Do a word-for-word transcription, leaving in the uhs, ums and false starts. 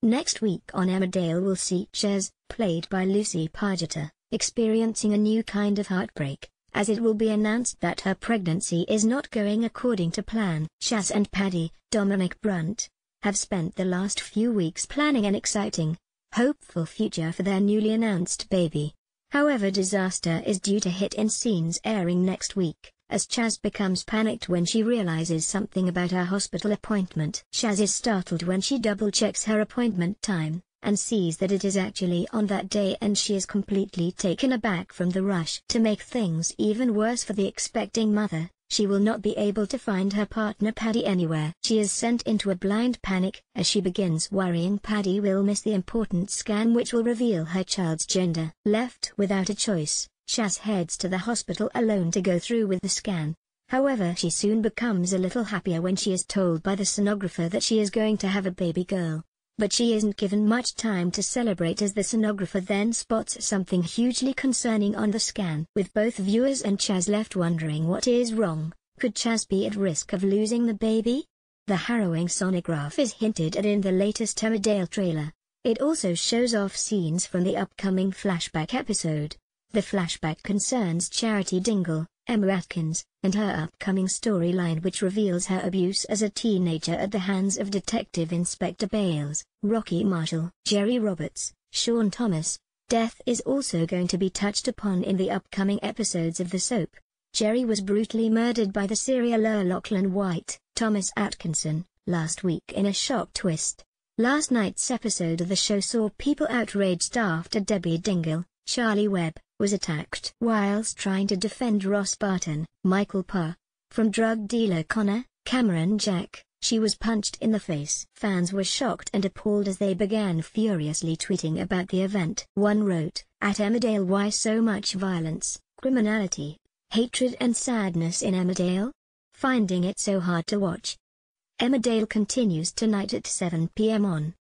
Next week on Emmerdale we'll see Ches, played by Lucy Pargeter, experiencing a new kind of heartbreak, as it will be announced that her pregnancy is not going according to plan. Chas and Paddy, Dominic Brunt, have spent the last few weeks planning an exciting, hopeful future for their newly announced baby. However, disaster is due to hit in scenes airing next week, as Chas becomes panicked when she realizes something about her hospital appointment. Chas is startled when she double-checks her appointment time, and sees that it is actually on that day, and she is completely taken aback from the rush. To make things even worse for the expecting mother, she will not be able to find her partner Paddy anywhere. She is sent into a blind panic, as she begins worrying Paddy will miss the important scan which will reveal her child's gender. Left without a choice, Chas heads to the hospital alone to go through with the scan. However, she soon becomes a little happier when she is told by the sonographer that she is going to have a baby girl. But she isn't given much time to celebrate, as the sonographer then spots something hugely concerning on the scan. With both viewers and Chas left wondering what is wrong, could Chas be at risk of losing the baby? The harrowing sonograph is hinted at in the latest Emmerdale trailer. It also shows off scenes from the upcoming flashback episode. The flashback concerns Charity Dingle, Emma Atkins, and her upcoming storyline, which reveals her abuse as a teenager at the hands of Detective Inspector Bales, Rocky Marshall, Jerry Roberts, Sean Thomas. Death is also going to be touched upon in the upcoming episodes of the soap. Jerry was brutally murdered by the serialer Lachlan White, Thomas Atkinson, last week in a shock twist. Last night's episode of the show saw people outraged after Debbie Dingle, Charlie Webb, was attacked whilst trying to defend Ross Barton, Michael Parr, from drug dealer Connor Cameron Jack. She was punched in the face. Fans were shocked and appalled as they began furiously tweeting about the event. One wrote, "At Emmerdale, why so much violence, criminality, hatred and sadness in Emmerdale? Finding it so hard to watch." Emmerdale continues tonight at seven p m on